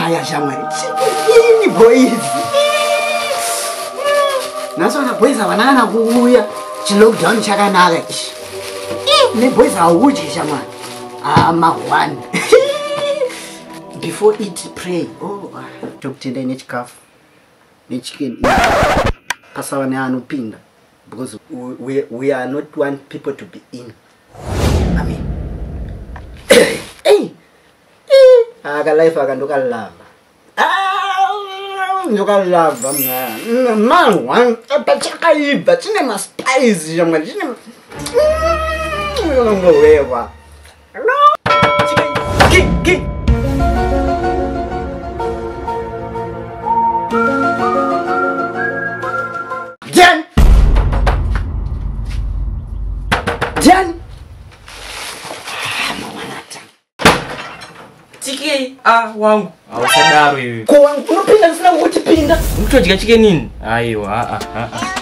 Makaya shamwari. Ini boys. Nasona boys abanana kuuya. Lockdown chakanaka. Ne boys awuji shamwari. One. Before eat, pray. Oh, tokutenda nechikafu. Nechicken. Pasawa neanopinda. Because we are not want people to be in. I mean, hey, aga life aga ndoka lava. Ndoka lava man one pachaka iba chine ma spice jamani chine ngo wewa no ki Chike wangu ausadaro hivi. Kwa wangu unapinda sina kuti pinda. Mtu ajika chike nini? Aiwa